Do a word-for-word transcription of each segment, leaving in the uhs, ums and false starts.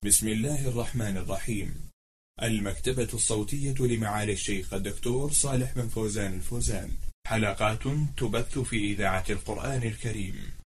بسم الله الرحمن الرحيم. المكتبة الصوتية لمعالي الشيخ الدكتور صالح بن فوزان الفوزان، حلقات تبث في إذاعة القرآن الكريم.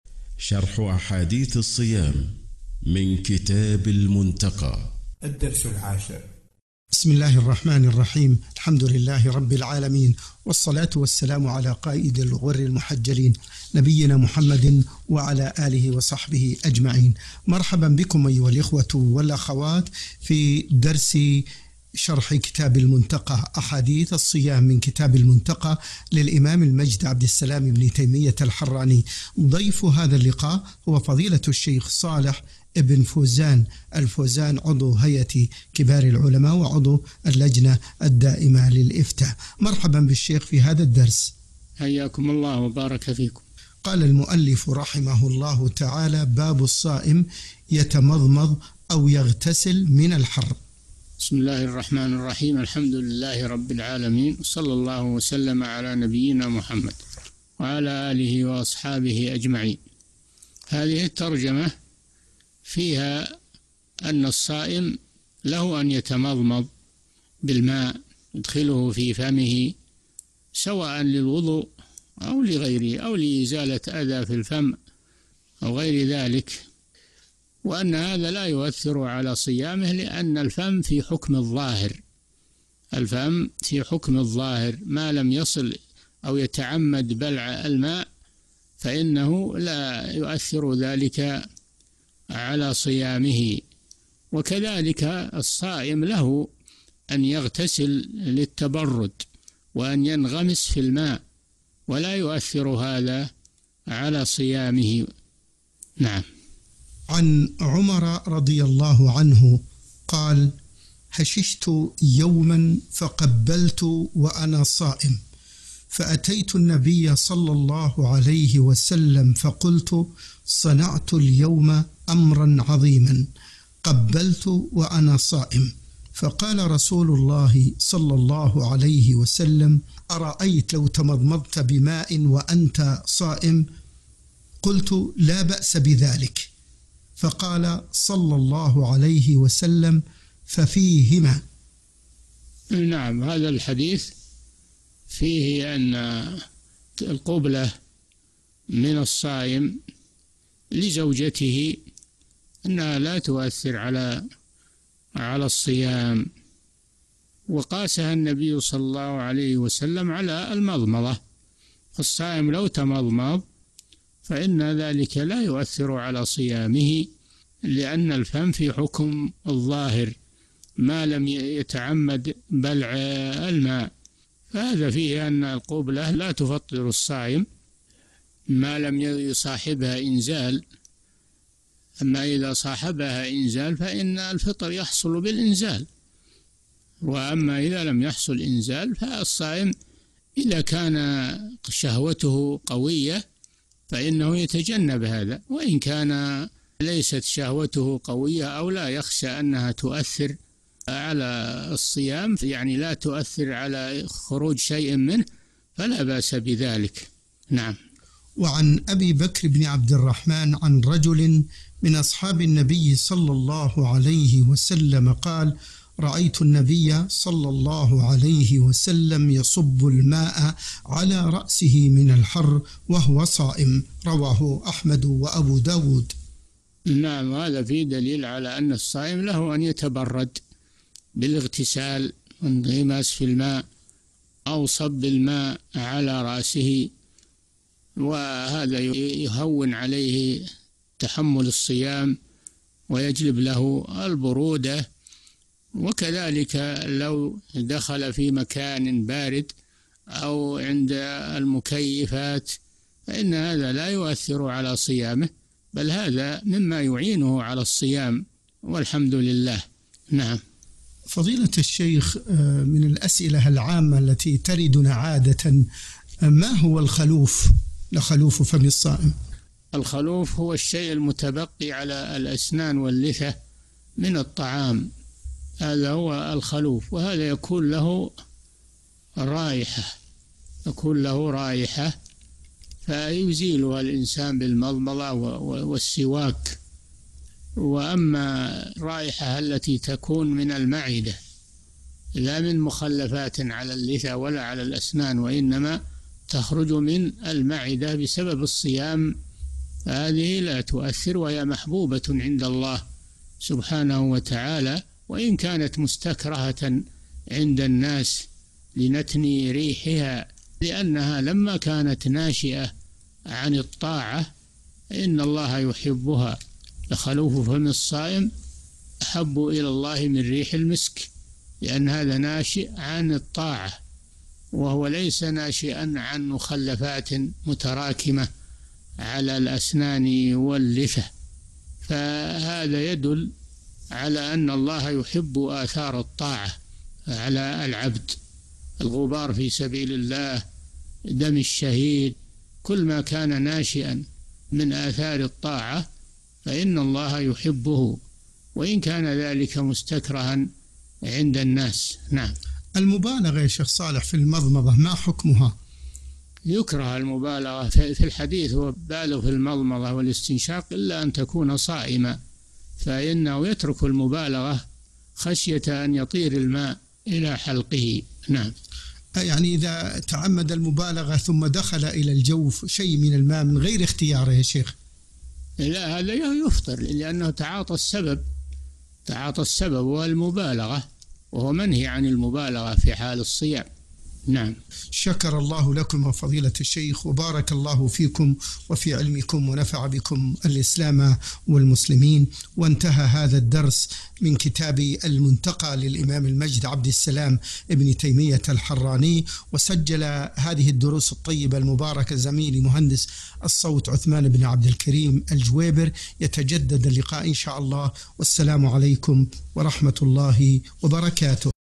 شرح أحاديث الصيام من كتاب المنتقى، الدرس العاشر. بسم الله الرحمن الرحيم. الحمد لله رب العالمين، والصلاة والسلام على قائد الغر المحجلين نبينا محمد وعلى آله وصحبه أجمعين. مرحبا بكم أيها الإخوة والأخوات في درس شرح كتاب المنتقى، أحاديث الصيام من كتاب المنتقى للإمام المجد عبد السلام بن تيمية الحراني. ضيف هذا اللقاء هو فضيلة الشيخ صالح ابن فوزان الفوزان، عضو هيئة كبار العلماء وعضو اللجنة الدائمة للإفتاء. مرحبا بالشيخ في هذا الدرس. حياكم الله وبارك فيكم. قال المؤلف رحمه الله تعالى: باب الصائم يتمضمض أو يغتسل من الحر. بسم الله الرحمن الرحيم. الحمد لله رب العالمين، صلى الله وسلم على نبينا محمد وعلى آله وأصحابه أجمعين. هذه الترجمة فيها أن الصائم له أن يتمضمض بالماء يدخله في فمه، سواء للوضوء أو لغيره أو لإزالة أذى في الفم أو غير ذلك، وأن هذا لا يؤثر على صيامه، لأن الفم في حكم الظاهر الفم في حكم الظاهر ما لم يصل أو يتعمد بلع الماء فإنه لا يؤثر ذلك على صيامه. وكذلك الصائم له أن يغتسل للتبرد وأن ينغمس في الماء، ولا يؤثر هذا على صيامه. نعم. عن عمر رضي الله عنه قال: هششت يوما فقبلت وأنا صائم، فأتيت النبي صلى الله عليه وسلم فقلت: صنعت اليوم أمرا عظيما، قبلت وأنا صائم. فقال رسول الله صلى الله عليه وسلم: أرأيت لو تمضمضت بماء وأنت صائم؟ قلت: لا بأس بذلك. فقال صلى الله عليه وسلم: ففيهما. نعم، هذا الحديث فيه أن القبلة من الصائم لزوجته أنها لا تؤثر على على الصيام، وقاسها النبي صلى الله عليه وسلم على المضمضة. الصائم لو تمضمض فإن ذلك لا يؤثر على صيامه، لأن الفم في حكم الظاهر ما لم يتعمد بلع الماء. فهذا فيه أن القبلة لا تفطر الصائم ما لم يصاحبها إنزال. أما إذا صاحبها إنزال فإن الفطر يحصل بالإنزال، وأما إذا لم يحصل إنزال فالصائم إذا كان شهوته قوية فإنه يتجنب هذا، وإن كان ليست شهوته قوية أو لا يخشى أنها تؤثر على الصيام، يعني لا تؤثر على خروج شيء منه، فلا بأس بذلك. نعم. وعن أبي بكر بن عبد الرحمن عن رجل من أصحاب النبي صلى الله عليه وسلم قال: رأيت النبي صلى الله عليه وسلم يصب الماء على رأسه من الحر وهو صائم. رواه أحمد وأبو داود. نعم، هذا فيه دليل على أن الصائم له أن يتبرد بالاغتسال والانغماس في الماء أو صب الماء على رأسه، وهذا يهون عليه تحمل الصيام ويجلب له البرودة. وكذلك لو دخل في مكان بارد أو عند المكيفات فإن هذا لا يؤثر على صيامه، بل هذا مما يعينه على الصيام، والحمد لله. نعم. فضيلة الشيخ، من الأسئلة العامة التي تردنا عادة: ما هو الخلوف لخلوف فم الصائم؟ الخلوف هو الشيء المتبقي على الأسنان واللثة من الطعام، هذا هو الخلوف، وهذا يكون له رائحة يكون له رائحة فيزيلها الإنسان بالمضمضة والسواك، وأما الرائحة التي تكون من المعدة لا من مخلفات على اللثة ولا على الأسنان، وإنما تخرج من المعدة بسبب الصيام، هذه لا تؤثر وهي محبوبة عند الله سبحانه وتعالى، وإن كانت مستكرهة عند الناس لنتن ريحها، لأنها لما كانت ناشئة عن الطاعة إن الله يحبها. لخلوف فم الصائم أحب إلى الله من ريح المسك، لأن هذا ناشئ عن الطاعة، وهو ليس ناشئا عن مخلفات متراكمة على الأسنان واللثة. فهذا يدل على أن الله يحب آثار الطاعة على العبد، الغبار في سبيل الله، دم الشهيد، كل ما كان ناشئا من آثار الطاعة فإن الله يحبه، وإن كان ذلك مستكرها عند الناس. نعم. المبالغة يا شيخ صالح في المضمضة ما حكمها؟ يكره المبالغة في الحديث، هو بالغ في المضمضة والاستنشاق إلا أن تكون صائما، فإنه يترك المبالغة خشية أن يطير الماء إلى حلقه. نعم. يعني إذا تعمد المبالغة ثم دخل إلى الجوف شيء من الماء من غير اختياره يا شيخ؟ لا، هذا يفطر، لأنه تعاطى السبب، تعاطى السبب والمبالغة، وهو منهي عن المبالغة في حال الصيام. نعم. شكر الله لكم فضيلة الشيخ، وبارك الله فيكم وفي علمكم، ونفع بكم الإسلام والمسلمين. وانتهى هذا الدرس من كتاب المنتقى للإمام المجد عبد السلام ابن تيمية الحراني. وسجل هذه الدروس الطيبة المباركة زميلي مهندس الصوت عثمان بن عبد الكريم الجويبر. يتجدد اللقاء إن شاء الله، والسلام عليكم ورحمة الله وبركاته.